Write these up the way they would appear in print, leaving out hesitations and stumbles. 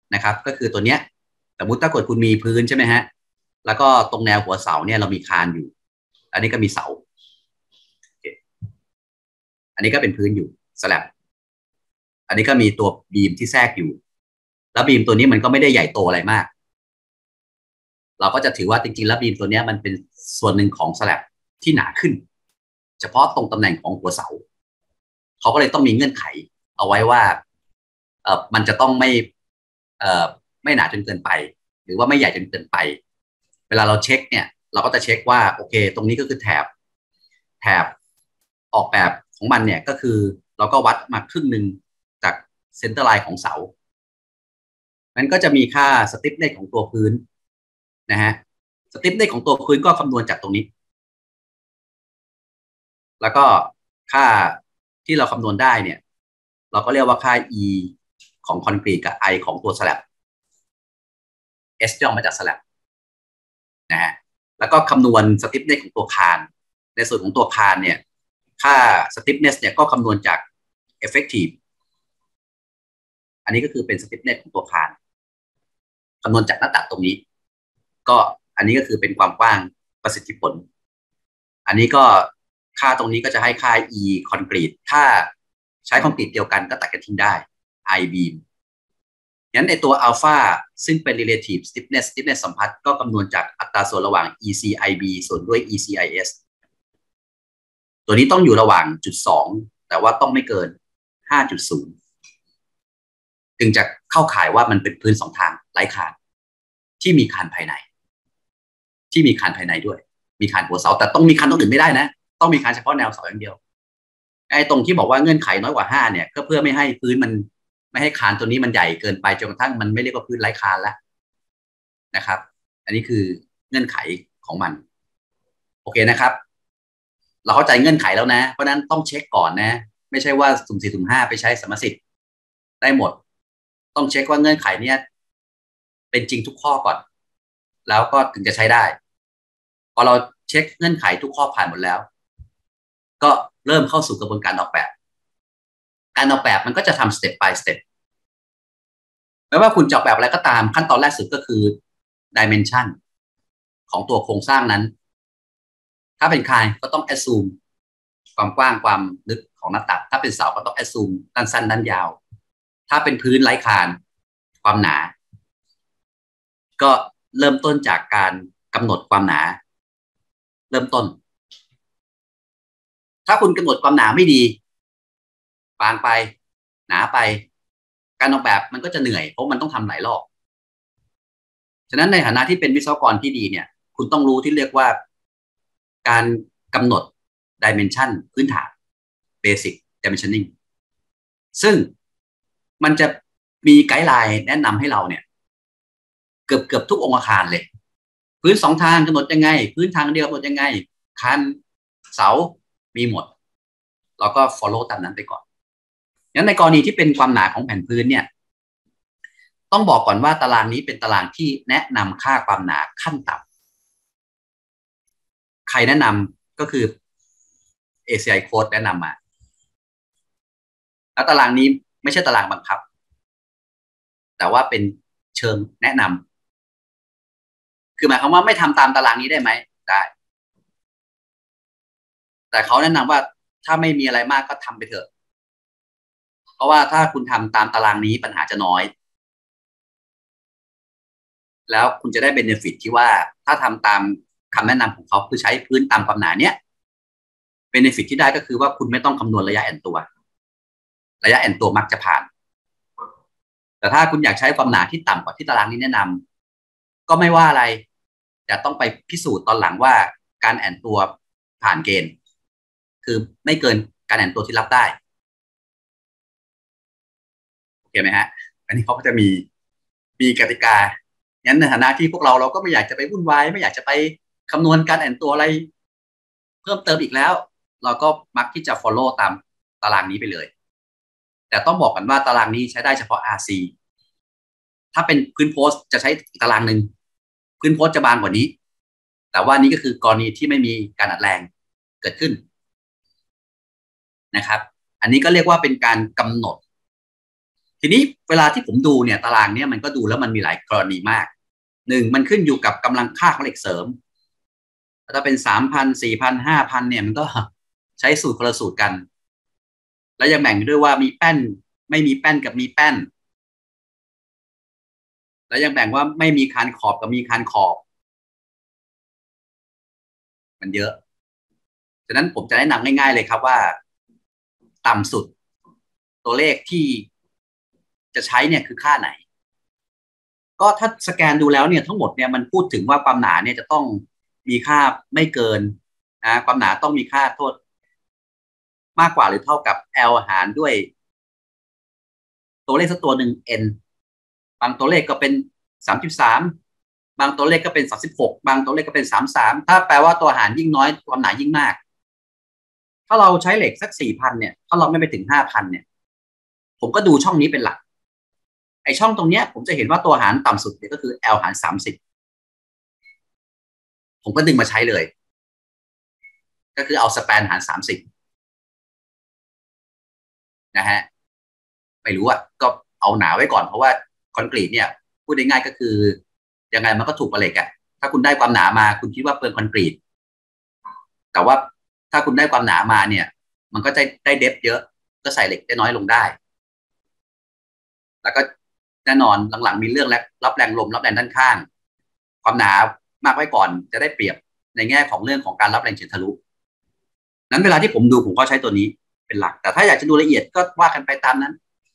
นะครับก็คือตัวเนี้ยสมมติถ้าเกิดคุณมีพื้นใช่ไหมฮะแล้วก็ตรงแนวหัวเสาเนี่ยเรามีคานอยู่อันนี้ก็มีเสาอันนี้ก็เป็นพื้นอยู่สแลบอันนี้ก็มีตัวบีมที่แทรกอยู่แล้วบีมตัวนี้มันก็ไม่ได้ใหญ่โตอะไรมากเราก็จะถือว่าจริงๆแล้วบีมตัวนี้มันเป็นส่วนหนึ่งของสแลบที่หนาขึ้นเฉพาะตรงตำแหน่งของหัวเสาเขาก็เลยต้องมีเงื่อนไขเอาไว้ว่ามันจะต้องไม่หนาจนเกินไปหรือว่าไม่ใหญ่จนเกินไปเวลาเราเช็คเนี่ยเราก็จะเช็คว่าโอเคตรงนี้ก็คือแถบออกแบบของมันเนี่ยก็คือเราก็วัดมาครึ่งหนึ่งจากเซนเตอร์ไลน์ของเสามันก็จะมีค่าสติฟเนสของตัวพื้นนะฮะสติฟเนสของตัวพื้นก็คำนวณจากตรงนี้แล้วก็ค่าที่เราคำนวณได้เนี่ยเราก็เรียกว่าค่า E ของคอนกรีตกับ I ของตัวสแลบ S ย่อมาจากสแลบนะฮะแล้วก็คำนวณสติฟเนสของตัวคานในส่วนของตัวคานเนี่ยค่าสติฟเนสเนี่ยก็คำนวณจาก effective อันนี้ก็คือเป็นสติฟเนสของตัวคานคำนวณจากหน้าตัดตรงนี้ก็อันนี้ก็คือเป็นความกว้างประสิทธิผลอันนี้ก็ค่าตรงนี้ก็จะให้ค่า E คอนกรีตถ้าใช้คอนกรีตเดียวกันก็ตัดกันทิ้งได้ I beam งั้นในตัวอัลฟาซึ่งเป็น relative stiffness สัมพัทธ์ก็คำนวณจากอัตราส่วนระหว่าง ECIB ส่วนด้วย ECIS ตัวนี้ต้องอยู่ระหว่างจุด2แต่ว่าต้องไม่เกิน 5.0 ถึงจะเข้าข่ายว่ามันเป็นพื้น2ทางไร้คานที่มีคานภายในด้วยมีคานหัวเสาแต่ต้องมีคานตรงอื่นไม่ได้นะต้องมีคานเฉพาะแนวเสาอย่างเดียวไอ้ตรงที่บอกว่าเงื่อนไขน้อยกว่า5เนี่ยก็เพื่อไม่ให้พื้นมันไม่ให้คานตัวนี้มันใหญ่เกินไปจนกระทั่งมันไม่เรียกว่าพื้นไร้คานแล้วนะครับอันนี้คือเงื่อนไขของมันโอเคนะครับเราเข้าใจเงื่อนไขแล้วนะเพราะนั้นต้องเช็คก่อนนะไม่ใช่ว่าสุ่ม4สุ่ม5ไปใช้สมสิทธิ์ได้หมดต้องเช็คว่าเงื่อนไขเนี้ยเป็นจริงทุกข้อก่อนแล้วก็ถึงจะใช้ได้พอเราเช็คเงื่อนไขทุกข้อผ่านหมดแล้วก็เริ่มเข้าสู่กระบวนการออกแบบการออกแบบมันก็จะทำสเต็ป by สเต็ปไม่ว่าคุณจะออกแบบอะไรก็ตามขั้นตอนแรกสุดก็คือ dimension ของตัวโครงสร้างนั้นถ้าเป็นคานก็ต้อง assume ความกว้างความลึกของหน้าตัดถ้าเป็นเสาก็ต้อง assume ด้านสั้นด้านยาวถ้าเป็นพื้นไร้คานความหนาก็เริ่มต้นจากการกำหนดความหนาเริ่มต้นถ้าคุณกำหนดความหนาไม่ดีบางไปหนาไปการออกแบบมันก็จะเหนื่อยเพราะมันต้องทำหลายรอบฉะนั้นในฐานะที่เป็นวิศวกรที่ดีเนี่ยคุณต้องรู้ที่เรียกว่าการกำหนด dimension พื้นฐาน basic dimensioning ซึ่งมันจะมีไกด์ไลน์แนะนำให้เราเนี่ยเกือบทุกองค์อาคารเลยพื้น2ทางกำหนดยังไงพื้นทางเดียวกำหนดยังไงคานเสามีหมดเราก็ follow ตามนั้นไปก่อนงั้นในกรณีที่เป็นความหนาของแผ่นพื้นเนี่ยต้องบอกก่อนว่าตารางนี้เป็นตารางที่แนะนำค่าความหนาขั้นต่ำใครแนะนำก็คือ ACI Code แนะนำมาแล้วตารางนี้ไม่ใช่ตารางบังคับแต่ว่าเป็นเชิงแนะนำคือหมายความว่าไม่ทำตามตารางนี้ได้ไหมได้แต่เขาแนะนำว่าถ้าไม่มีอะไรมากก็ทำไปเถอะเพราะว่าถ้าคุณทำตามตารางนี้ปัญหาจะน้อยแล้วคุณจะได้เบเนฟิตที่ว่าถ้าทำตามคำแนะนำของเขาคือใช้พื้นตามความหนาเนี้ยเบเนฟิตที่ได้ก็คือว่าคุณไม่ต้องคำนวณระยะแอนตัวมักจะผ่านแต่ถ้าคุณอยากใช้ความหนาที่ต่ำกว่าที่ตารางนี้แนะนำก็ไม่ว่าอะไรจะต้องไปพิสูจน์ตอนหลังว่าการแอนตัวผ่านเกณฑ์คือไม่เกินการแอนตัวที่รับได้โอเคไหมฮะอันนี้เขาก็จะมีกติกางั้นในฐานะที่พวกเราก็ไม่อยากจะไปวุ่นวายไม่อยากจะไปคำนวณการแอนตัวอะไรเพิ่มเติมอีกแล้วเราก็มักที่จะ follow ตามตารางนี้ไปเลยแต่ต้องบอกกันว่าตารางนี้ใช้ได้เฉพาะ RC ถ้าเป็นพื้นโพสจะใช้อีกตารางหนึ่งพื้นโพสจะบางกว่านี้แต่ว่านี้ก็คือกรณีที่ไม่มีการอัดแรงเกิดขึ้นนะครับอันนี้ก็เรียกว่าเป็นการกำหนด ทีทีนี้เวลาที่ผมดูเนี่ยตารางเนี่ยมันก็ดูแล้วมันมีหลายกรณีมากหนึ่งมันขึ้นอยู่กับกำลังค่าของเหล็กเสริมถ้าเป็น3,000 4,000 5,000เนี่ยมันก็ใช้สูตรคนละสูตรกันแล้วยังแบ่งด้วยว่ามีแป้นไม่มีแป้นกับมีแป้นแล้วยังแบ่งว่าไม่มีคานขอบกับมีคานขอบมันเยอะฉะนั้นผมจะแนะนำง่ายๆเลยครับว่าต่ำสุดตัวเลขที่จะใช้เนี่ยคือค่าไหนก็ถ้าสแกนดูแล้วเนี่ยทั้งหมดเนี่ยมันพูดถึงว่าความหนาเนี่ยจะต้องมีค่าไม่เกินความหนาต้องมีค่าโทษมากกว่าหรือเท่ากับ L หารด้วยตัวเลขสักตัวหนึ่ง n บางตัวเลขก็เป็น33บางตัวเลขก็เป็น36บางตัวเลขก็เป็น33ถ้าแปลว่าตัวหารยิ่งน้อยความหนายิ่งมากถ้าเราใช้เหล็กสัก 4,000 เนี่ยถ้าเราไม่ไปถึง 5,000 เนี่ยผมก็ดูช่องนี้เป็นหลักไอช่องตรงเนี้ยผมจะเห็นว่าตัวหารต่ำสุดเนี่ยก็คือ L หาร30ผมก็ดึงมาใช้เลยก็คือเอาสแปนหาร30นะฮะไม่รู้อ่ะก็เอาหนาไว้ก่อนเพราะว่าคอนกรีตเนี่ยพูดง่ายๆก็คือยังไงมันก็ถูกกว่าเหล็กอ่ะถ้าคุณได้ความหนามาคุณคิดว่าเปลืองคอนกรีตแต่ว่าถ้าคุณได้ความหนามาเนี่ยมันก็จะได้เดฟเยอะก็ใส่เหล็กได้น้อยลงได้แล้วก็แน่นอนหลังๆมีเรื่องรับแรงลมรับแรงด้านข้างความหนามากไว้ก่อนจะได้เปรียบในแง่ของเรื่องของการรับแรงเฉือนทะลุนั้นเวลาที่ผมดูผมก็ใช้ตัวนี้เป็นหลักแต่ถ้าอยากจะดูละเอียดก็ว่ากันไปตามนั้น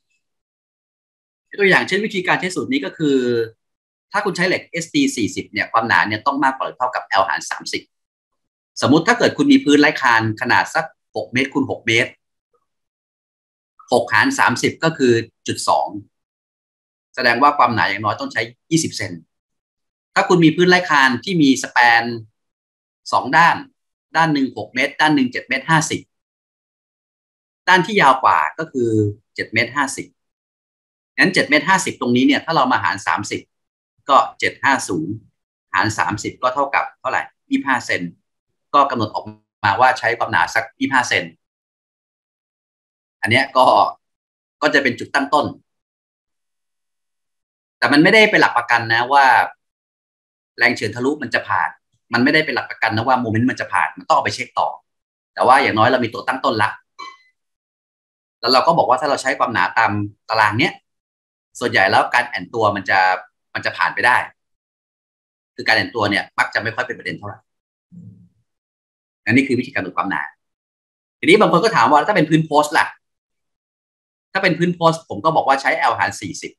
ตัวอย่างเช่นวิธีการใช้สูตรนี้ก็คือถ้าคุณใช้เหล็ก SD 40เนี่ยความหนาเนี่ยต้องมากกว่าหรือเท่ากับ L หาร30สมมุติถ้าเกิดคุณมีพื้นไร้คานขนาดสัก6เมตรคูณ6เมตร6หาร30ก็คือ0.2แสดงว่าความหนาอย่างน้อยต้องใช้20เซนถ้าคุณมีพื้นไร้คานที่มีสแปน2ด้านด้านหนึ่ง6เมตรด้านหนึ่ง7เมตร50ด้านที่ยาวกว่าก็คือ7เมตร50งั้น7เมตร50ตรงนี้เนี่ยถ้าเรามาหาร30ก็750หาร30ก็เท่ากับเท่าไหร่25เซนก็กำหนดออกมาว่าใช้ความหนาสัก25เซนอันนี้ก็จะเป็นจุดตั้งต้นแต่มันไม่ได้เป็นหลักประกันนะว่าแรงเฉือนทะลุมันจะผ่านมันไม่ได้เป็นหลักประกันนะว่าโมเมนต์มันจะผ่านมันต้องเอาไปเช็คต่อแต่ว่าอย่างน้อยเรามีตัวตั้งต้นละแล้วเราก็บอกว่าถ้าเราใช้ความหนาตามตารางเนี้ยส่วนใหญ่แล้วการแอนตัวมันจะผ่านไปได้คือการแอนตัวเนี่ยมักจะไม่ค่อยเป็นประเด็นเท่าไหร่อันนี้คือวิธีการดูความหนาทีนี้บางคนก็ถามว่าถ้าเป็นพื้นโพสต์ล่ะถ้าเป็นพื้นโพสต์ผมก็บอกว่าใช้ L หาร40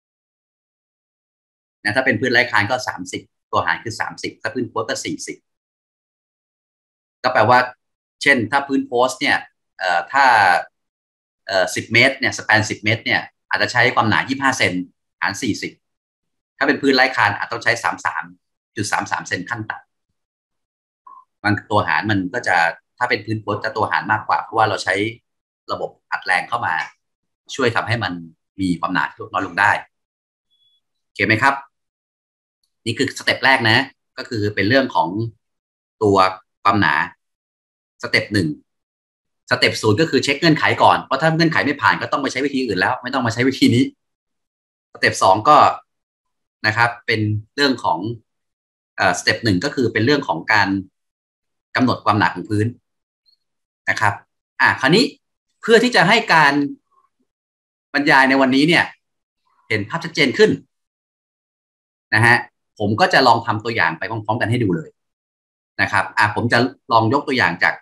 นะถ้าเป็นพื้นไร้คานก็30ตัวหารคือ30ถ้าพื้นโพสต์ก็40ก็แปลว่าเช่นถ้าพื้นโพสต์เนี่ยถ้า10เมตรเนี่ยสแปน10เมตรเนี่ยอาจจะใช้ความหนา25เซนหาร40ถ้าเป็นพื้นไร้คานอาจต้องใช้33.33เซนขั้นต่ำบางตัวหารมันก็จะถ้าเป็นพื้นโพสต์จะตัวหารมากกว่าเพราะว่าเราใช้ระบบอัดแรงเข้ามาช่วยทำให้มันมีความหนาที่ลดน้อยลงได้โอเคไหมครับนี่คือสเต็ปแรกนะก็คือเป็นเรื่องของตัวความหนาสเต็ป1สเต็ป0ก็คือเช็คเงื่อนไขก่อนเพราะถ้าเงื่อนไขไม่ผ่านก็ต้องไปใช้วิธีอื่นแล้วไม่ต้องมาใช้วิธีนี้สเต็ป2ก็นะครับเป็นเรื่องของสเต็ป1ก็คือเป็นเรื่องของการกำหนดความหนาของพื้นนะครับคราวนี้เพื่อที่จะให้การบรรยายในวันนี้เนี่ยเห็นภาพชัดเจนขึ้นนะฮะผมก็จะลองทำตัวอย่างไปพร้อมๆกันให้ดูเลยนะครับผมจะลองยกตัวอย่างจาก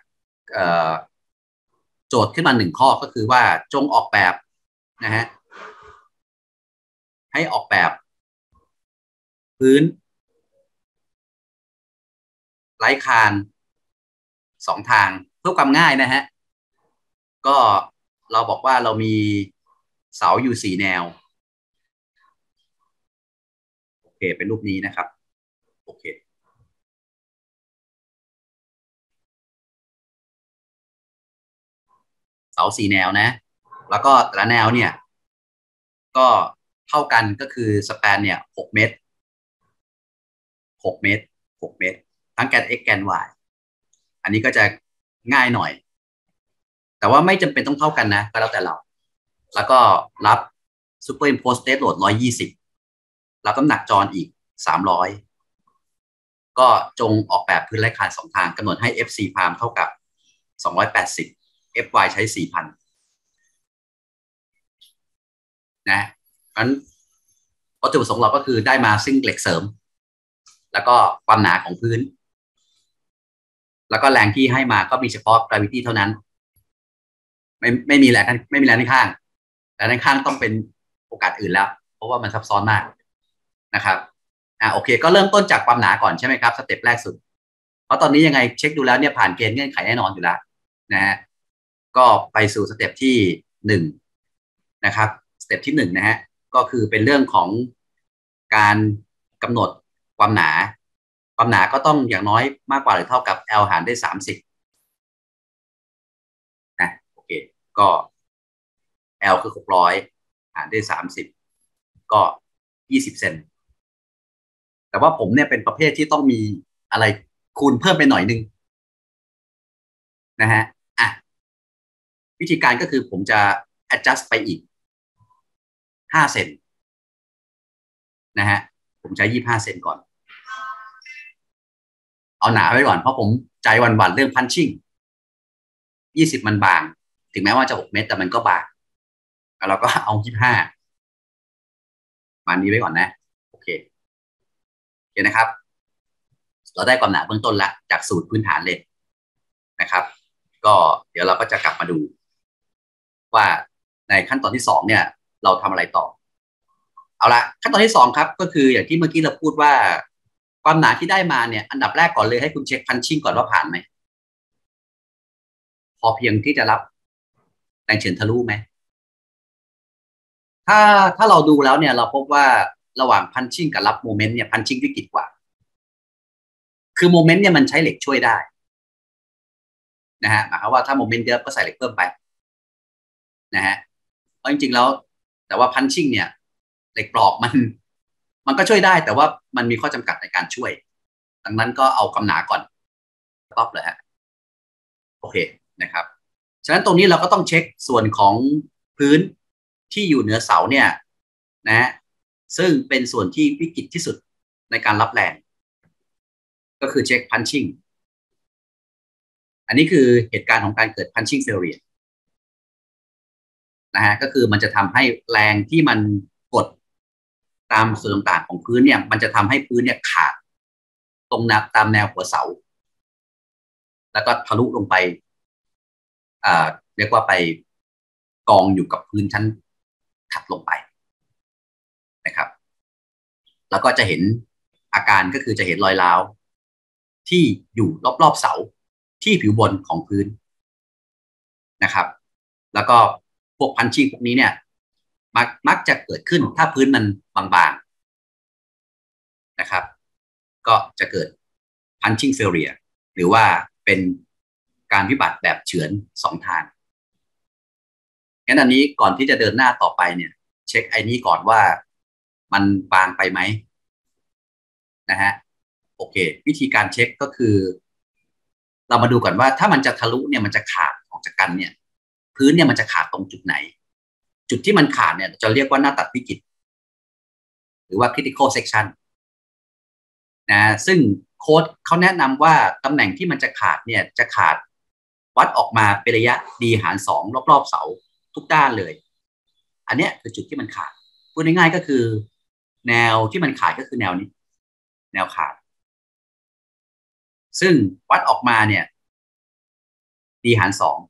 โจทย์ขึ้นมา1ข้อก็คือว่าจงออกแบบนะฮะให้ออกแบบพื้นไร้คาน2ทางเพื่อความง่ายนะฮะก็เราบอกว่าเรามีเสาอยู่4แนวโอเคเป็นรูปนี้นะครับโอเคเสา4แนวนะแล้วก็แต่ละแนวเนี่ยก็เท่ากันก็คือสแปนเนี่ย6เมตร6เมตร6เมตรทั้งแกน x แกน y อันนี้ก็จะง่ายหน่อยแต่ว่าไม่จำเป็นต้องเท่ากันนะก็แล้วแต่เราแล้วก็รับ Superimpose Dead Load 120แล้วก็น้ำหนักจรอีก300ก็จงออกแบบพื้นไร้คาน2ทางกำหนดให้ FC Prime เท่ากับ280 FY ใช้ 4,000 นะงั้นวัตถุประสงค์เราก็คือได้มาซึ่งเหล็กเสริมแล้วก็ความหนาของพื้นแล้วก็แรงที่ให้มาก็มีเฉพาะ gravity เท่านั้นไม่มีแรงข้างแรงข้างต้องเป็นโอกาสอื่นแล้วเพราะว่ามันซับซ้อนมากนะครับโอเคก็เริ่มต้นจากความหนาก่อนใช่ไหมครับสเต็ปแรกสุดเพราะตอนนี้ยังไงเช็คดูแล้วเนี่ยผ่านเกณฑ์เงื่อนไขแน่นอนอยู่แล้วนะฮะก็ไปสู่สเต็ปที่1นะครับสเต็ปที่1นะฮะก็คือเป็นเรื่องของการกำหนดความหนาก็ต้องอย่างน้อยมากกว่าหรือเท่ากับ L หารด้วย30นะโอเคก็ L คือ600หารด้วย30ก็20 เซนแต่ว่าผมเนี่ยเป็นประเภทที่ต้องมีอะไรคูณเพิ่มไปหน่อยนึงนะฮะวิธีการก็คือผมจะ adjust ไปอีก5 เซนนะฮะผมใช้25 เซนก่อนเอาหนาไว้ก่อนเพราะผมใจหวั่นๆเรื่อง punching 20มันบางถึงแม้ว่าจะ6 เมตรแต่มันก็บางแล้วเราก็เอา25มานี้ไว้ก่อนนะโอเคนะครับเราได้ความหนาเบื้องต้นแล้วจากสูตรพื้นฐานเลยนะครับก็เดี๋ยวเราก็จะกลับมาดูว่าในขั้นตอนที่2เนี่ยเราทำอะไรต่อเอาละขั้นตอนที่2ครับก็คืออย่างที่เมื่อกี้เราพูดว่าความหนาที่ได้มาเนี่ยอันดับแรกก่อนเลยให้คุณเช็คพันชิ่งก่อนว่าผ่านไหมพอเพียงที่จะรับแรงเฉือนทะลุไหมถ้าเราดูแล้วเนี่ยเราพบว่าระหว่างพันชิ่งกับรับโมเมนต์เนี่ยพันชิ่งวิกฤตกว่าคือโมเมนต์เนี่ยมันใช้เหล็กช่วยได้นะฮะหมายความว่าถ้าโมเมนต์เยอะก็ใส่เหล็กเพิ่มไปนะฮะเพราะจริงๆแล้วแต่ว่าพันชิ่งเนี่ยเหล็กปลอกมันก็ช่วยได้แต่ว่ามันมีข้อจำกัดในการช่วยดังนั้นก็เอากำหนาก่อนต๊อปเลยฮะโอเคนะครับฉะนั้นตรงนี้เราก็ต้องเช็คส่วนของพื้นที่อยู่เหนือเสาเนี่ยนะซึ่งเป็นส่วนที่วิกฤตที่สุดในการรับแรงก็คือเช็คพันชิ่งอันนี้คือเหตุการณ์ของการเกิด punching failure นะฮะก็คือมันจะทำให้แรงที่มันกดตามส่วนต่างๆของพื้นเนี่ยมันจะทำให้พื้นเนี่ยขาดตรงตามแนวหัวเสาแล้วก็ทะลุลงไปเรียกว่าไปกองอยู่กับพื้นชั้นถัดลงไปนะครับแล้วก็จะเห็นอาการก็คือจะเห็นรอยร้าวที่อยู่รอบๆเสาที่ผิวบนของพื้นนะครับแล้วก็พวกพันชิ่งพวกนี้เนี่ยมักจะเกิดขึ้นถ้าพื้นมันบางๆนะครับก็จะเกิด punching failure หรือว่าเป็นการวิบัติแบบเฉือน2 ทางงั้นอันนี้ก่อนที่จะเดินหน้าต่อไปเนี่ยเช็คไอ้นี้ก่อนว่ามันบางไปไหมนะฮะโอเควิธีการเช็คก็คือเรามาดูก่อนว่าถ้ามันจะทะลุเนี่ยมันจะขาดออกจากกันเนี่ยพื้นเนี่ยมันจะขาดตรงจุดไหนจุดที่มันขาดเนี่ยจะเรียกว่าหน้าตัดวิกฤตหรือว่า critical section นะซึ่งโค้ดเขาแนะนำว่าตำแหน่งที่มันจะขาดเนี่ยจะขาดวัดออกมาเป็นระยะ d หาร2รอบๆเสาทุกด้านเลยอันเนี้ยคือจุดที่มันขาดพูดง่ายๆก็คือแนวที่มันขาดก็คือแนวนี้แนวขาดซึ่งวัดออกมาเนี่ย d หาร2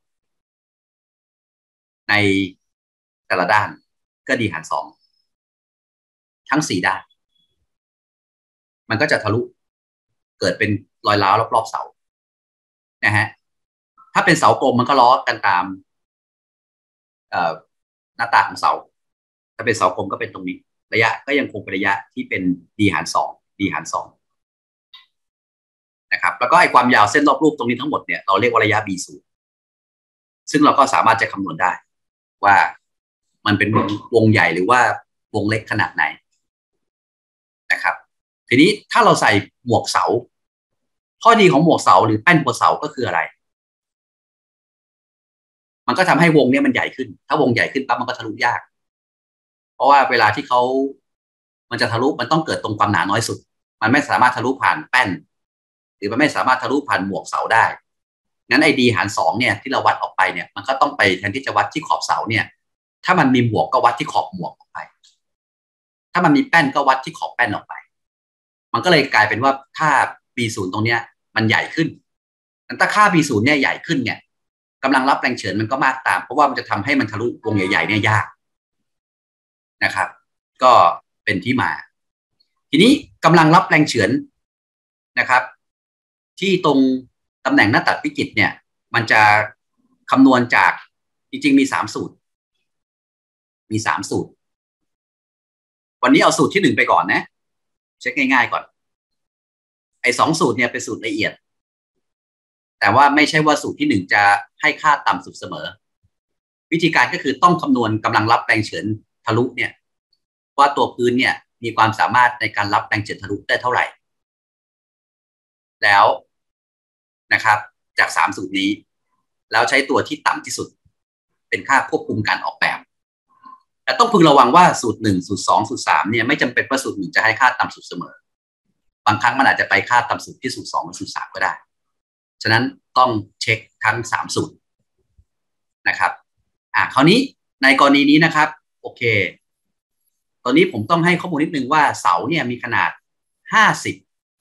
ในแต่ละด้านก็ d หาร2ทั้ง4ด้านมันก็จะทะลุเกิดเป็นรอยร้าวรอบๆเสานะฮะถ้าเป็นเสากลมมันก็ล้อกันตามหน้าตาของเสาถ้าเป็นเสากลมก็เป็นตรงนี้ระยะก็ยังคงเป็นระยะที่เป็น d หาร2 d หาร2นะครับแล้วก็ไอความยาวเส้นรอบรูปตรงนี้ทั้งหมดเนี่ยเราเรียกว่าระยะ b0 ซึ่งเราก็สามารถจะคำนวณได้ว่ามันเป็นวงใหญ่หรือว่าวงเล็กขนาดไหนนะครับทีนี้ถ้าเราใส่หมวกเสาข้อดีของหมวกเสาหรือแป้นหัวเสาก็คืออะไรมันก็ทำให้วงนี้มันใหญ่ขึ้นถ้าวงใหญ่ขึ้นปั๊บมันก็ทะลุยากเพราะว่าเวลาที่เขามันจะทะลุมันต้องเกิดตรงความหนาน้อยสุดมันไม่สามารถทะลุผ่านแป้นหรือมันไม่สามารถทะลุผ่านหมวกเสาได้งั้นไอดีหารสองเนี่ยที่เราวัดออกไปเนี่ยมันก็ต้องไปแทนที่จะวัดที่ขอบเสาเนี่ยถ้ามันมีหมวกก็วัดที่ขอบหมวกออกไปถ้ามันมีแป้นก็วัดที่ขอบแป้นออกไปมันก็เลยกลายเป็นว่าถ้า B0 ตรงเนี้ยมันใหญ่ขึ้นถ้าค่า B0 เนี่ยใหญ่ขึ้นเนี่ยกำลังรับแรงเฉือนมันก็มากตามเพราะว่ามันจะทำให้มันทะลุวงใหญ่ๆเนี่ยยากนะครับก็เป็นที่มาทีนี้กำลังรับแรงเฉือนนะครับที่ตรงตำแหน่งหน้าตัดวิกฤตเนี่ยมันจะคำนวณจากจริงๆมี3สูตรวันนี้เอาสูตรที่1ไปก่อนนะเช็คง่ายๆก่อนไอ้2สูตรเนี่ยเป็นสูตรละเอียดแต่ว่าไม่ใช่ว่าสูตรที่1จะให้ค่าต่ำสุดเสมอวิธีการก็คือต้องคำนวณกำลังรับแรงเฉือนทะลุเนี่ยว่าตัวพื้นเนี่ยมีความสามารถในการรับแรงเฉือนทะลุได้เท่าไหร่แล้วนะครับจาก3สูตรนี้แล้วใช้ตัวที่ต่ำที่สุดเป็นค่าควบคุมการออกแบบแต่ต้องพึงระวังว่าสูตร1สูตร2สูตร3เนี่ยไม่จำเป็นว่าสูตร1จะให้ค่าต่ำสุดเสมอบางครั้งมันอาจจะไปค่าต่ำสุดที่สูตร2หรือสูตร3ก็ได้ฉะนั้นต้องเช็คทั้ง3สูตรนะครับคราวนี้ในกรณีนี้นะครับโอเคตอนนี้ผมต้องให้ข้อมูลนิดนึงว่าเสาเนี่ยมีขนาด50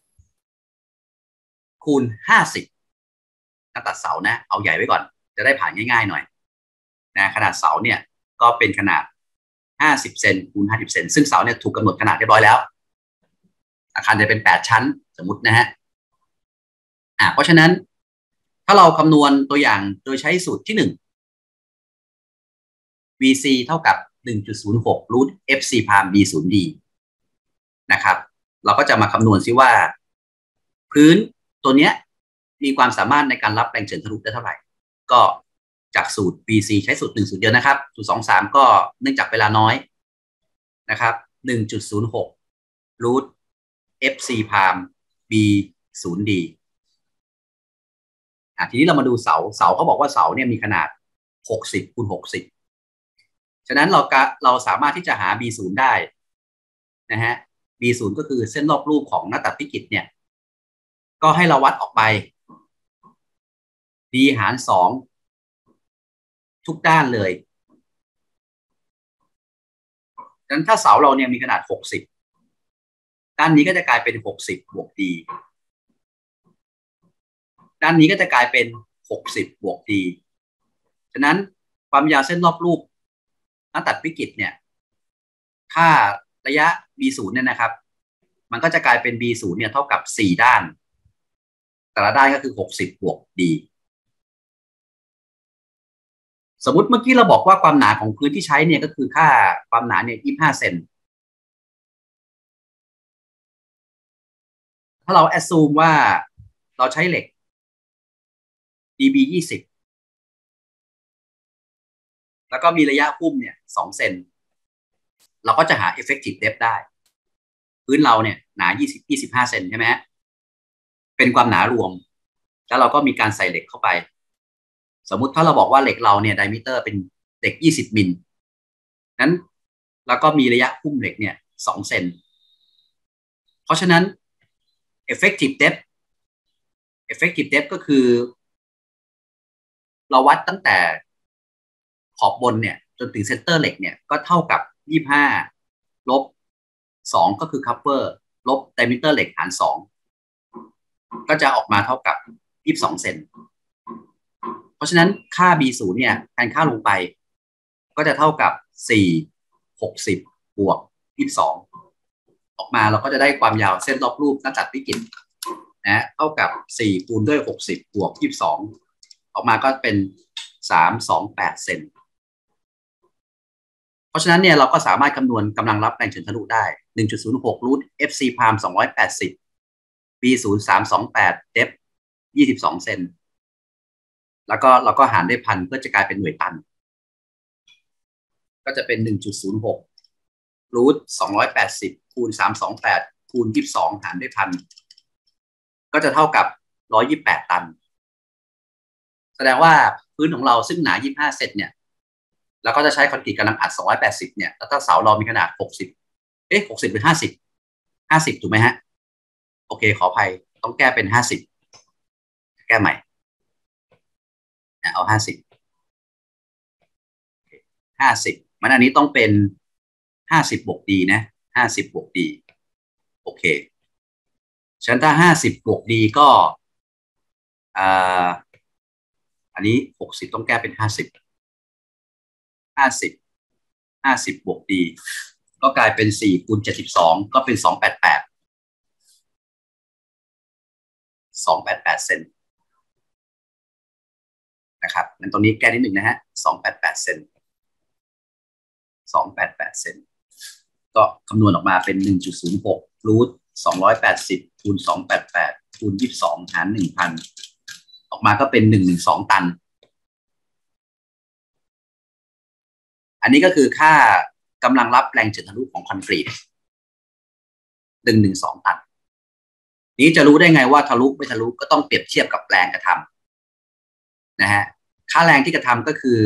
คูณ50หน้าตัดเสานะเอาใหญ่ไว้ก่อนจะได้ผ่านง่ายๆหน่อยนะขนาดเสาเนี่ยก็เป็นขนาด50เซนคูณ50เซนซึ่งเสาเนี่ยถูกกำหนดขนาดเรียบร้อยแล้วอาคารจะเป็น8ชั้นสมมุตินะฮะเพราะฉะนั้นถ้าเราคำนวณตัวอย่างโดยใช้สูตรที่1 VC เท่ากับ 1.06 รูท FC พาม B0D นะครับเราก็จะมาคำนวณซิว่าพื้นตัวเนี้ยมีความสามารถในการรับแรงเฉือนทะลุได้เท่าไหร่ก็จากสูตร VC ใช้สูตร1สูตรเดียวนะครับสูตร2 3ก็เนื่องจากเวลาน้อยนะครับ 1.06 รูท FC พาม B0D ทีนี้เรามาดูเสาเขาบอกว่าเสาเนี่ยมีขนาด60คูณ60ฉะนั้นเราสามารถที่จะหา B0 ได้นะฮะ B0 ก็คือเส้นรอบรูปของหน้าตัดพิกิตเนี่ยก็ให้เราวัดออกไป D หาร2ทุกด้านเลยฉะนั้นถ้าเสาเราเนี่ยมีขนาด60ด้านนี้ก็จะกลายเป็น60บวก D ด้านนี้ก็จะกลายเป็น60บวก D ฉะนั้นความยาวเส้นรอบรูปหน้าตัดพิกิตเนี่ยถ้าระยะ B0 เนี่ยนะครับมันก็จะกลายเป็น B0 เนี่ยเท่ากับ4ด้านแต่ละด้านก็คือ60บวก D สมมติเมื่อกี้เราบอกว่าความหนาของพื้นที่ใช้เนี่ยก็คือค่าความหนาเนี่ย25เซนถ้าเราแอดซูมว่าเราใช้เหล็ก DB 20แล้วก็มีระยะหุ้มเนี่ย2เซนเราก็จะหา effective depth ได้พื้นเราเนี่ยหนา25เซนใช่ไหมเป็นความหนารวมแล้วเราก็มีการใส่เหล็กเข้าไปสมมุติถ้าเราบอกว่าเหล็กเราเนี่ยไดมิเตอร์เป็นเหล็ก20มิลนั้นแล้วก็มีระยะหุ้มเหล็กเนี่ย2เซนเพราะฉะนั้น effective depth ก็คือเราวัดตั้งแต่ขอบบนเนี่ยจนถึงเซนเตอร์เหล็กเนี่ยก็เท่ากับ25ลบ2ก็คือ cover ลบ diameter เหล็กหาร2ก็จะออกมาเท่ากับ22เซนเพราะฉะนั้นค่า B0 เนี่ยแทนค่าลงไปก็จะเท่ากับ4 60บวก22ออกมาเราก็จะได้ความยาวเส้นรอบรูปหน้าตัดวิกฤตนะเท่ากับ4คูณด้วย60บวก22ออกมาก็เป็น328เซนเพราะฉะนั้นเนี่ยเราก็สามารถคำนวณกำลังรับแรงเฉือนทะลุได้ 1.06 รูท FC พาม280 B0 328 depth 22เซนแล้วก็เราก็หารด้วยพันเพื่อจะกลายเป็นหน่วยตันก็จะเป็น 1.06 รูท 280 คูณ 328 คูณ 22 หารด้วยพันก็จะเท่ากับ 128 ตันแสดงว่าพื้นของเราซึ่งหนา25เซนเนี่ยแล้วก็จะใช้คอนกรีตกำลังอัด280เนี่ยแล้วถ้าเสาเรามีขนาด6060หรือ50ถูกไหมฮะโอเคขออภัยต้องแก้เป็น50แก้ใหม่เอา50มันอันนี้ต้องเป็น50บวกดีนะ50บวกดีโอเคฉะนั้นถ้า50บวกดีก็อันนี้60ต้องแก้เป็น50บวกดีก็กลายเป็น4คูณ72ก็เป็น288เซนนะครับงั้นตรงนี้แก้นิดหนึ่งนะฮะ288เซน288เซนก็คำนวณออกมาเป็น 1.06 รูท280คูณ288คูณ22หาร 1,000 ออกมาก็เป็น112ตันอันนี้ก็คือค่ากำลังรับแรงเฉือนทะลุของคอนกรีต112ตันนี้จะรู้ได้ไงว่าทะลุไม่ทะลุก็ต้องเปรียบเทียบกับแรงกระทำนะฮะค่าแรงที่กระทำก็คือ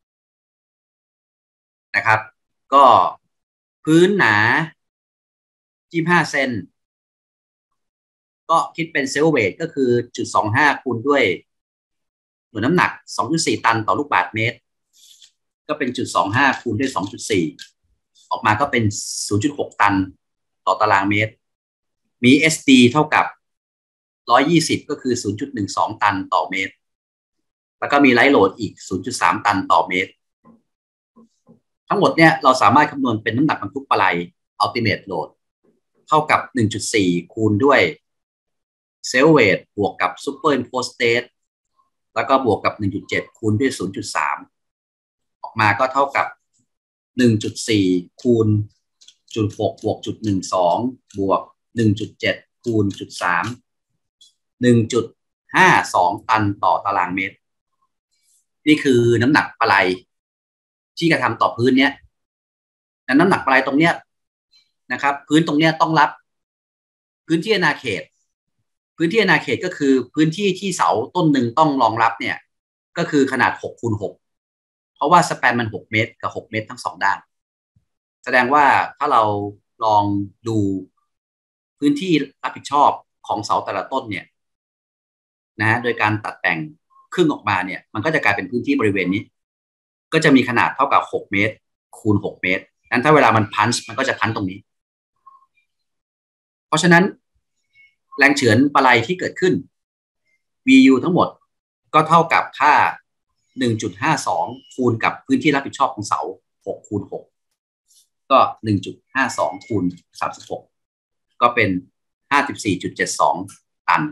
นะครับก็พื้นหนา25เซนก็คิดเป็นเซลเวทก็คือ0.25คูณด้วยหน่วยน้ำหนัก 2.4 ตันต่อลูกบาศก์เมตรก็เป็น0.25คูณด้วย 2.4 ออกมาก็เป็น 0.6 ตันต่อตารางเมตรมี SD เท่ากับ120ก็คือ 0.12 ตันต่อเมตรแล้วก็มีไลท์โหลดอีก 0.3 ตันต่อเมตรทั้งหมดเนี่ยเราสามารถคำนวณเป็นน้ำหนักบรรทุกปลาย Ultimate Load เท่ากับ 1.4 คูณด้วยเซลเวทบวกกับ Super Imposed State แล้วก็บวกกับ 1.7 คูณด้วย 0.3 ออกมาก็เท่ากับ 1.4 คูณ 0.6 บวก 0.12 บวก 1.7 คูณ 0.3 1.52 ตันต่อตารางเมตรนี่คือน้ำหนักปลายที่กระทำต่อพื้นเนี้ยน้ำหนักปลายตรงเนี้ยนะครับพื้นตรงเนี้ยต้องรับพื้นที่อาณาเขตพื้นที่อาณาเขตก็คือพื้นที่ที่เสาต้นหนึ่งต้องรองรับเนี่ยก็คือขนาด6คูณ6เพราะว่าสแปนมัน6เมตรกับ6เมตรทั้ง2ด้านแสดงว่าถ้าเราลองดูพื้นที่รับผิดชอบของเสาแต่ละต้นเนี่ยนะฮะโดยการตัดแต่งครึ่งออกมาเนี่ยมันก็จะกลายเป็นพื้นที่บริเวณนี้ก็จะมีขนาดเท่ากับ6เมตรคูณ6เมตรนั้นถ้าเวลามันพันช์มันก็จะพันตรงนี้เพราะฉะนั้นแรงเฉือนปลายที่เกิดขึ้น VU ทั้งหมดก็เท่ากับค่า 1.52 คูณกับพื้นที่รับผิดชอบของเสา6คูณ6ก็ 1.52 คูณ36ก็เป็น 54.72 ตัน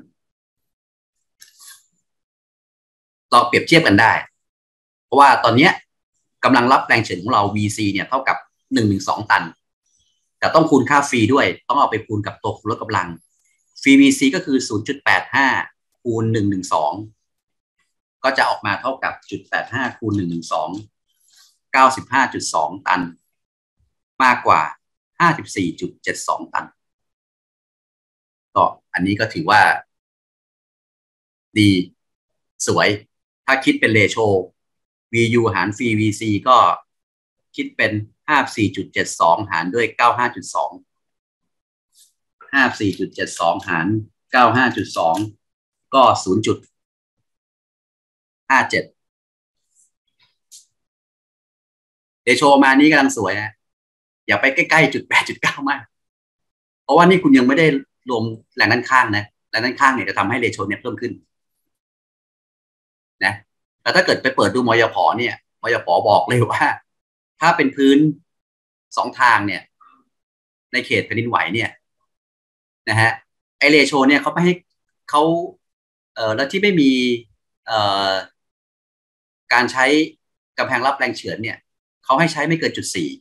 เราเปรียบเทียบกันได้เพราะว่าตอนนี้กำลังรับแรงเฉือนของเรา VC เนี่ยเท่ากับ 112 ตันแต่ต้องคูณค่าฟรีด้วยต้องเอาไปคูณกับตัวคูณลดกำลังฟรี VC ก็คือ 0.85 คูณ 112 ก็จะออกมาเท่ากับ 0.85 คูณ 112 95.2 ตันมากกว่า 54.72 ตันก็อันนี้ก็ถือว่าดีสวยถ้าคิดเป็นเรโช VU หารฟรี VC ก็คิดเป็น 54.72 หารด้วย 95.2 54.72 หาร 95.2 ก็ 0.57 เรโชมานี้กำลังสวยนะอย่าไปใกล้ๆจุด8.9 มากเพราะว่านี่คุณยังไม่ได้รวมแรงด้านข้างนะแรงด้านข้างเนี่ยจะทำให้เรโชเนี่ยเพิ่มขึ้นนะแต่ถ้าเกิดไปเปิดดูมยผเนี่ยมยผบอกเลยว่าถ้าเป็นพื้น2ทางเนี่ยในเขตแผ่นดินไหวเนี่ยนะฮะไอเรโชเนี่ยเขาไม่ให้เขาแล้วที่ไม่มีการใช้กำแพงรับแรงเฉือนเนี่ยเขาให้ใช้ไม่เกิน0.4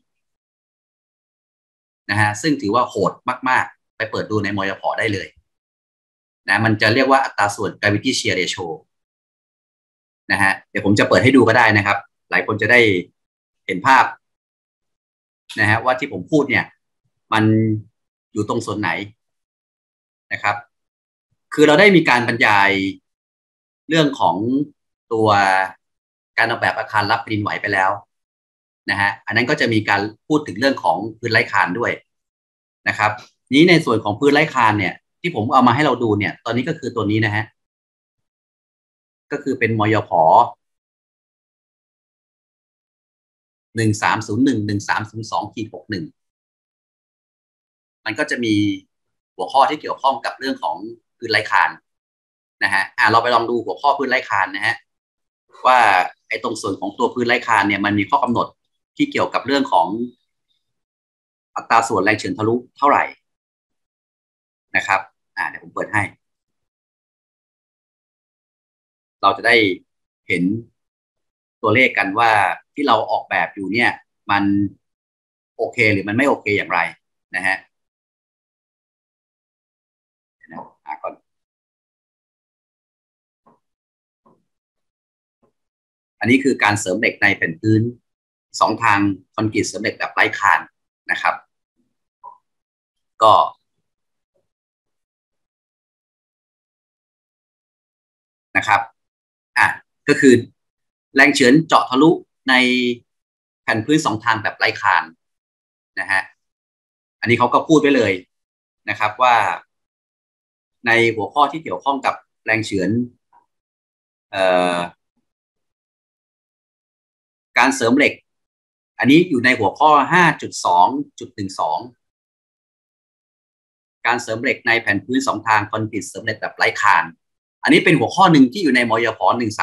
นะฮะซึ่งถือว่าโหดมากๆไปเปิดดูในมยผได้เลยนะมันจะเรียกว่าอัตราส่วน gravity shear ratio นะฮะเดี๋ยวผมจะเปิดให้ดูก็ได้นะครับหลายคนจะได้เห็นภาพนะฮะว่าที่ผมพูดเนี่ยมันอยู่ตรงส่วนไหนนะครับคือเราได้มีการบรรยายเรื่องของตัวการออกแบบอาคารรับแผ่นดินไหวไปแล้วนะฮะอันนั้นก็จะมีการพูดถึงเรื่องของพื้นไร้คานด้วยนะครับนี้ในส่วนของพื้นไร้คานเนี่ยที่ผมเอามาให้เราดูเนี่ยตอนนี้ก็คือตัวนี้นะฮะก็คือเป็นมยพ13011302-61มันก็จะมีหัวข้อที่เกี่ยวข้องกับเรื่องของพื้นไร้คานนะฮะเราไปลองดูหัวข้อพื้นไร้คานนะฮะว่าไอ้ตรงส่วนของตัวพื้นไร้คานเนี่ยมันมีข้อกำหนดที่เกี่ยวกับเรื่องของอัตราส่วนแรงเฉือนทะลุเท่าไหร่นะครับเดี๋ยวผมเปิดให้เราจะได้เห็นตัวเลขกันว่าที่เราออกแบบอยู่เนี่ยมันโอเคหรือมันไม่โอเคอย่างไรนะฮะก่อนอันนี้คือการเสริมเหล็กในแผ่นพื้น2 ทางคอนกรีตเสริมเหล็กแบบไร้คานนะครับก็นะครับอ่ะก็คือแรงเฉือนเจาะทะลุในแผ่นพื้น2 ทางแบบไร้คานนะฮะอันนี้เขาก็พูดไว้เลยนะครับว่าในหัวข้อที่เกี่ยวข้องกับแรงเฉือนเอ่อการเสริมเหล็กอันนี้อยู่ในหัวข้อ 5.2.12 การเสริมเหล็กในแผ่นพื้น2 ทางคอนกรีตเสริมเหล็กแบบไร้คานอันนี้เป็นหัวข้อหนึ่งที่อยู่ในมยพ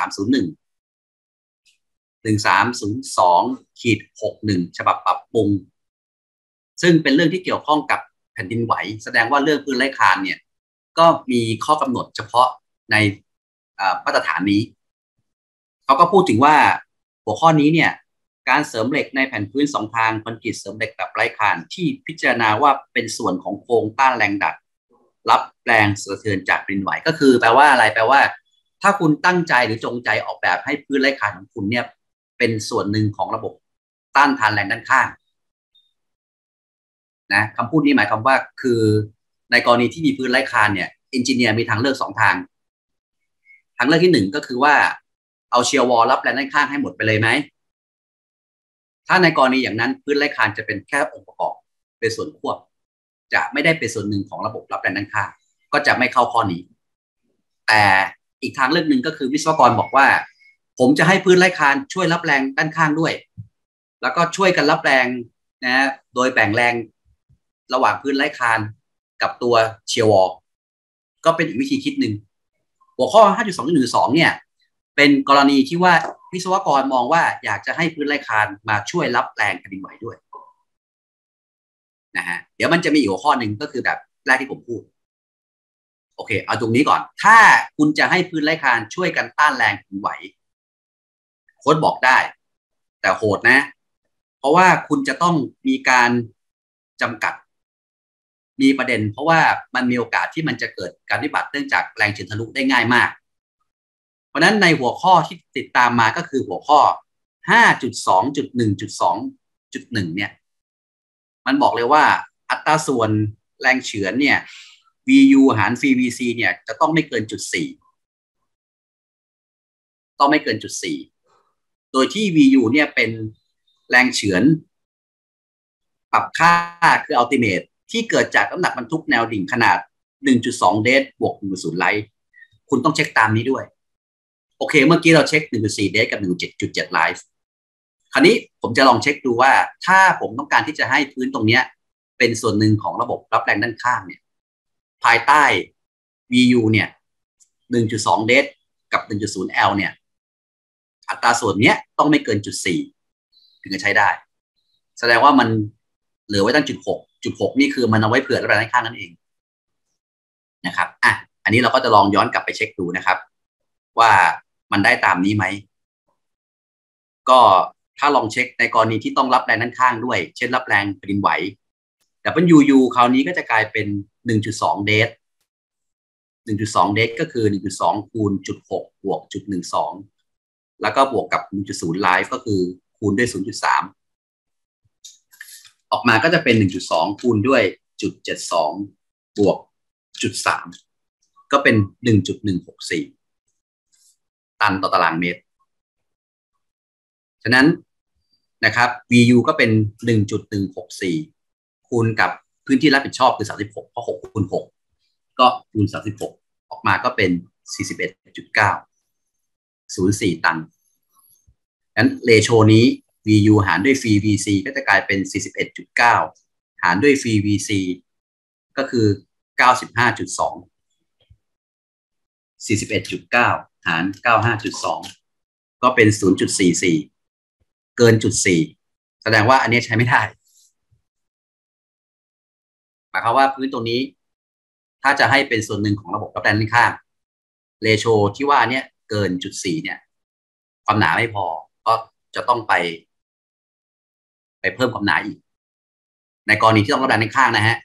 1301 1302-61ฉบับปรับปรุงซึ่งเป็นเรื่องที่เกี่ยวข้องกับแผ่นดินไหวแสดงว่าเรื่องพื้นไร้คานเนี่ยก็มีข้อกำหนดเฉพาะในมาตรฐานนี้เขาก็พูดถึงว่าหัวข้อนี้เนี่ยการเสริมเหล็กในแผ่นพื้น2 ทางคอนกรีตเสริมเหล็กแบบไร้คานที่พิจารณาว่าเป็นส่วนของโครงต้านแรงดันรับแรงสะเทือนจากแผ่นดินไหวก็คือแปลว่าอะไรแปลว่าถ้าคุณตั้งใจหรือจงใจออกแบบให้พื้นไร้คานของคุณเนี่ยเป็นส่วนหนึ่งของระบบต้านทานแรงด้านข้างนะคำพูดนี้หมายความว่าคือในกรณีที่มีพื้นไร้คานเนี่ยเอนจิเนียร์มีทางเลือก2 ทางทางเลือกที่1ก็คือว่าเอาเชียร์วอลรับแรงด้านข้างให้หมดไปเลยไหมถ้าในกรณีอย่างนั้นพื้นไร้คานจะเป็นแค่องค์ประกอบเป็นส่วนควบจะไม่ได้เป็นส่วนหนึ่งของระบบรับแรงด้านข้างก็จะไม่เข้าข้อนี้แต่อีกทางเลือกหนึ่งก็คือวิศวกรบอกว่าผมจะให้พื้นไร้คานช่วยรับแรงด้านข้างด้วยแล้วก็ช่วยกันรับแรงนะโดยแบ่งแรงระหว่างพื้นไร้คานกับตัวเชียร์วอลก็เป็นอีกวิธีคิดหนึ่งหัวข้อ 5.2.1 เนี่ยเป็นกรณีที่ว่าวิศวกรมองว่าอยากจะให้พื้นไร้คานมาช่วยรับแรงแผ่นดินไหวด้วยนะฮะเดี๋ยวมันจะมีอีกหัวข้อหนึ่งก็คือแบบแรกที่ผมพูดโอเคเอาตรงนี้ก่อนถ้าคุณจะให้พื้นไร้คานช่วยกันต้านแรงแผ่นดินไหวโค้ดบอกได้แต่โหดนะเพราะว่าคุณจะต้องมีการจำกัดมีประเด็นเพราะว่ามันมีโอกาสที่มันจะเกิดการวิบัติเนื่องจากแรงเฉือนทะลุได้ง่ายมากเพราะนั้นในหัวข้อที่ติดตามมาก็คือหัวข้อ 5.2.1.2.1 เนี่ยมันบอกเลยว่าอัตราส่วนแรงเฉือนเนี่ย VU หาร VVC เนี่ยจะต้องไม่เกินจุด4ต้องไม่เกินจุด4โดยที่ VU เนี่ยเป็นแรงเฉือนปรับค่าคือ ultimate ที่เกิดจากน้ำหนักบรรทุกแนวดิ่งขนาด 1.2 เดซบวก 1.0 ไลท์คุณต้องเช็คตามนี้ด้วยโอเคเมื่อกี้เราเช็ค 1.4 เดซกับ 1.7 ไลท์คราวนี้ผมจะลองเช็คดูว่าถ้าผมต้องการที่จะให้พื้นตรงนี้เป็นส่วนหนึ่งของระบบรับแรงด้านข้างเนี่ยภายใต้ VU เนี่ย 1.2 เดซกับ 1.0 L เนี่ยอัตราส่วนนี้ต้องไม่เกินจุด4ถึงจะใช้ได้แสดงว่ามันเหลือไว้ตั้งจุด6นี่คือมันเอาไว้เผื่อรับแรงด้านข้างนั่นเองนะครับอันนี้เราก็จะลองย้อนกลับไปเช็คดูนะครับว่ามันได้ตามนี้ไหมก็ถ้าลองเช็คในกรณีที่ต้องรับแรงด้านข้างด้วยเช่นรับแรงแผ่นดินไหวแต่เป็นยูคราวนี้ก็จะกลายเป็น 1.2 เดซ1.2 เดซก็คือ 1.2 คูณจุด6บวกจุด12แล้วก็บวกกับ 1.0 ไลฟ์ก็คือคูณด้วย 0.3 ออกมาก็จะเป็น 1.2 คูณด้วยจุด72บวกจุด3ก็เป็น 1.164 ตันต่อตารางเมตรฉะนั้นนะครับ VU ก็เป็น 1.164 คูณกับพื้นที่รับผิดชอบคือ36เพราะ6คูณ6ก็คูณ36ออกมาก็เป็น 41.904 ตันงั้นเรโชนี้ VU หารด้วย Free VC ก็จะกลายเป็น 41.9 หารด้วย Free VC ก็คือ 95.2 41.9 หาร 95.2 ก็เป็น 0.44 เกิน 0.4 แสดงว่าอันนี้ใช้ไม่ได้หมายความว่าพื้นตรงนี้ถ้าจะให้เป็นส่วนหนึ่งของระบบรับแรงด้านข้างเรโชที่ว่าเนี่ยเกิน 0.4 เนี่ยความหนาไม่พอก็จะต้องไปเพิ่มความหนาอีกในกรณีที่ต้องรับแรงด้านข้างนะฮะ